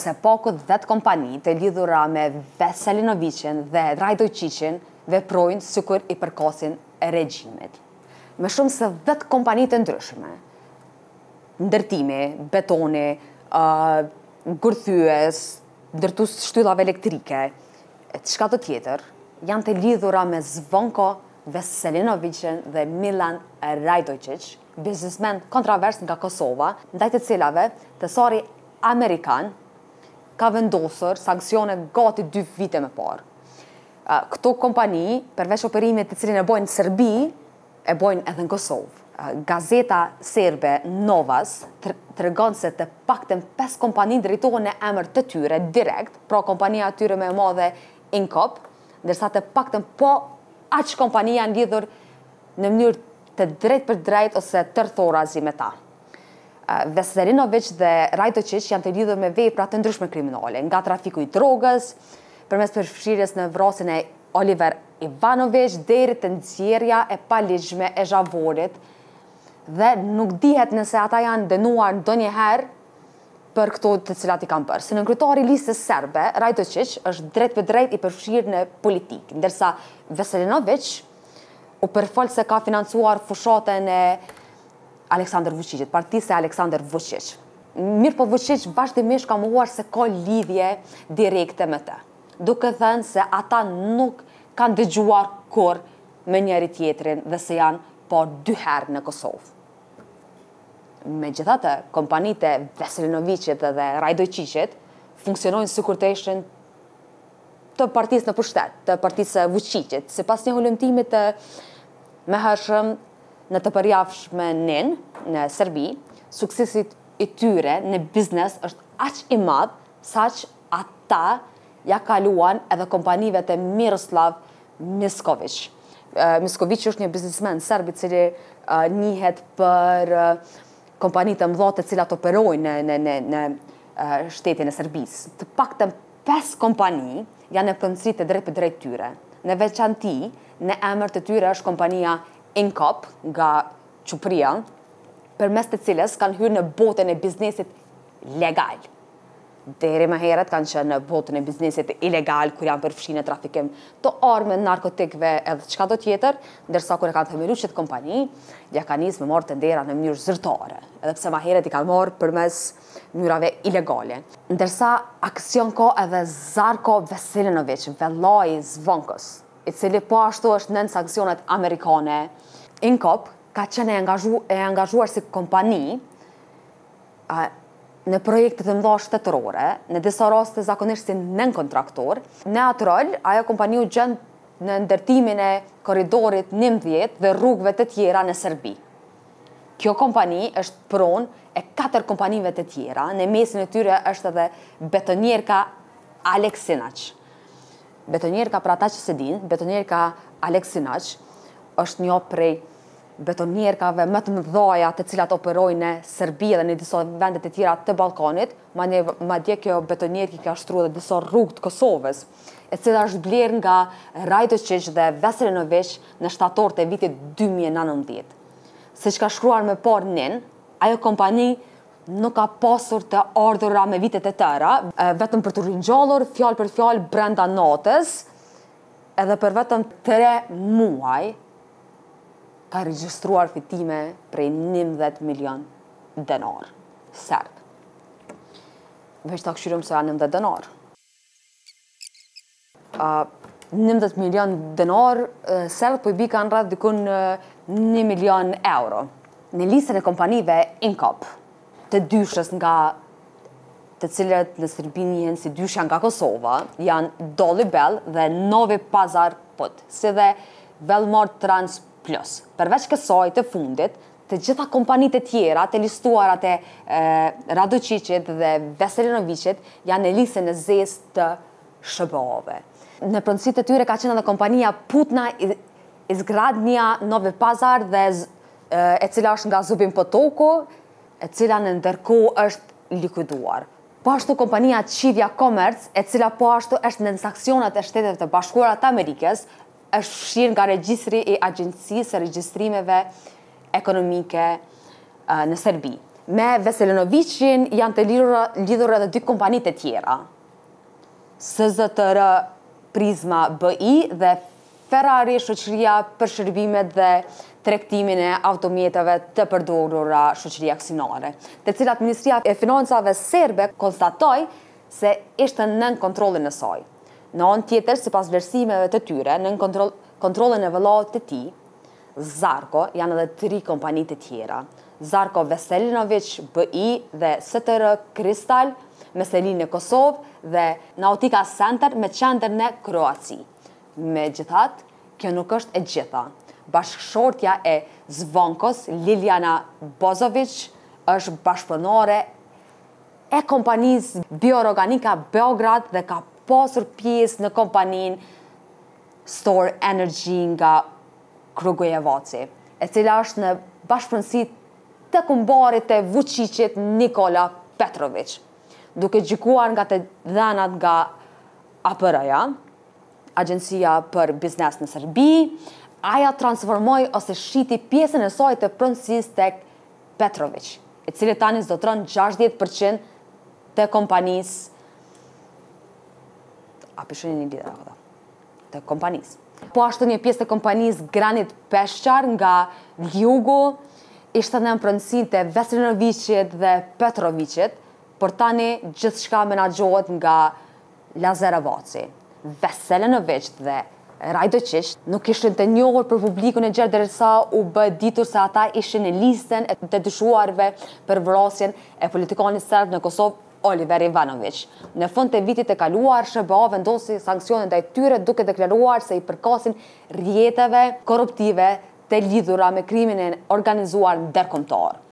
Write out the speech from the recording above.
së paku 10 kompani të lidhura me Veselinovicin dhe Rajdojqicin veprojnë sikur i përkasin regjimit. Me shumë se 10 kompani të ndryshme, ndërtimi, betoni, gërthyes, ndërtues shtyllave elektrike, çka të tjetër, janë të lidhura me Zvonko Veselinovicin dhe Milan Rajdojqic, biznesmen kontrovers nga Kosova, ndaj të cilave tesori amerikan ka vendosur sanksione gati 2 vite më parë. Këto kompani, përveç operimit të cilin e bojnë në Serbi, e bojnë edhe në Kosovë. Gazeta serbe Novas tregon se të paktën 5 kompani drejtohen në emër të tyre direkt, pra kompania atyre më e madhe Inkop, ndërsa të paktën po aq kompani janë lidhur në mënyrë të drejt për drejt ose tërthorazi me ta. Veselinovic dhe Rajdojqic janë të lidhur me vepra të ndryshme kriminale, nga trafiku i drogës, përmes përfshirjes në vrasjen e Oliver Ivanovic deri te nxjerrja e paligjshme e Zhavorit, dhe nuk dihet nëse ata janë dënuar ndonjëherë për këto të cilat i kanë bërë. Si nënkryetari i listës serbe, Rajdojqic është drejt për drejt i përfshirë në politikë, ndërsa Veselinovic u përfol se ka financuar fushatën e Aleksandar Vučićit, partisë e Aleksandar Vučić. Mirë po Vučić vazhdimisht ka mohuar se ka lidhje direkte me të, duke thënë se ata nuk kanë dëgjuar kur me njëri tjetrin dhe se janë po 2 herë në Kosovë. Megjithatë, kompanitë e Veselinovicit dhe Rajdojqicit funksionojnë sikur të ishin të partisë në pushtet, të partisë së Vučićit. Sipas një hulumtimi të mëhershëm në të përjavshmen në Serbi, suksesi i tyre në biznes është aq i madh saq ata ja kaluan edhe kompanive të Miroslav Misković. Misković është një biznesmen serb i cili njihet për kompanitë të mëdha të cilat operojnë në shtetin e Serbisë. Të paktën 5 kompani janë në pronësi të drejt për drejt tyre. Në veçanti, në emër të tyre është kompania Inkop nga Çupria, përmes të cilës kanë hyrë në botën e biznesit legal. Deri më herët kanë qenë në botën e biznesit ilegal, kur janë përfshirë në trafikim të armë, narkotikëve edhe çka do tjetër, ndërsa kur e kanë themeluar këtë kompani, ja kanë nisë me marrë të ndera në mënyrë zyrtare, edhe pse më herët i kanë marrë përmes mënyrave ilegale. Ndërsa aksion ka edhe Zarko Veselinovic, vellai Zvonkos, i cili po ashtu është nën sanksionet amerikane. Inkop ka qenë e angazhuar si kompani në projekte të mëdha shtetërore, në disa raste zakonisht si nën kontraktor. Në atë rol, ajo kompani u gjen në ndërtimin e korridorit 11 dhe rrugëve të tjera në Serbi. Kjo kompani është pronë e 4 kompanive të tjera, në mesin e tyre është edhe Betonierka Aleksinac. Betonierka, për ata që se din, Betonierka Aleksinac është një prej betonierkave më të mëdha të cilat operojnë në Serbi dhe në disa vende të tjera të Ballkanit, madje kjo betonierki ka shtruar edhe disa rrugë të Kosovës, e cila është blerë nga Rajdojqic dhe Veselinovic në shtator të vitit 2019. Siç ka shkruar më parë nin, ajo kompani nuk ka pasur të ardhura me vitet e tëra, vetëm për të ringjallur fjalë për fjalë brenda natës, edhe për vetëm 3 muaj ka regjistruar fitime prej 11 milion denar serb. Veç ta këshirëm se janë 11 denar. 11 milion denar serb po i bi kanë rreth dikun 1 milion euro. Në listën e kompanive Inkop, të dyshës nga të cilët në Serbi njihen si dyshja nga Kosova, janë Dolly Bell dhe Novi Pazar Put, si dhe Velmar Trans Plus. Përveç kësaj të fundit, të gjitha kompanitë e tjera të listuara të Rajdojqicit dhe Veselinovicit janë në listën e zezë të SBA-ve. Në pronësitë të tyre ka qenë edhe kompania Putna Izgradnia Novi Pazar dhe e cila është nga Zubin Potoku, e cila në ndërkohë është likuiduar. Po ashtu kompania Qivja Commerce, e cila po ashtu është në sanksionet e Shtetet të Bashkuara të Amerikës, është fshirë nga regjistri i Agjencisë së Regjistrimeve Ekonomike në Serbi. Me Veselinovicin janë të lidhur edhe dy kompanitë e tjera. SZTR Prizma BI dhe Ferrari shoqëria për shërbimet dhe tregtimin e automjeteve të përdorura shoqëri aksionare, të cilat Ministria e Financave serbe konstatoi se ishte nën kontrollin e saj. Në anë tjetër, sipas vlerësimeve të tyre, nën kontrollin e vëllaut të tij, Zarko, janë edhe 3 kompani të tjera. Zarko Veselinovic BI dhe STR Kristal me selinë në Kosovë dhe Nautica Center me qendër në Kroaci. Megjithatë, kjo nuk është e gjitha. Bashkëshortja e Zvonkos, Liljana Bozovic, është bashkëpunëtore e kompanisë Bioorganika Beograd dhe ka pasur pjesë në kompaninë Store Energy nga Kragujevaci, e cila është në bashkëpunësi të kumbarit të Vučićit Nikola Petrović. Duke gjykuar nga të dhënat nga APR-ja, Agjencia për Biznes në Serbi, aja transformoi ose shiti pjesën e saj të pronësisë tek Petrović, i cili tani zotron 60% të kompanisë të kompanisë. Po ashtu një pjesë të kompanisë Granit Peshqar nga Ljugu ishte në pronësinë të Veselinovicit dhe Petrovicit, por tani gjithçka menaxhohet nga Lazarevaci. Veselinovic dhe Rajdočić nuk ishin të njohur për publikun e gjerë derisa u bë ditur se ata ishin në listën e të dyshuarve për vrasjen e politikanit serb në Kosovë Oliver Ivanović. Në fund të vitit të kaluar, SBA vendosi sanksione ndaj tyre duke deklaruar se i përkasin rrjeteve korruptive të lidhura me krimin e organizuar ndërkombëtar.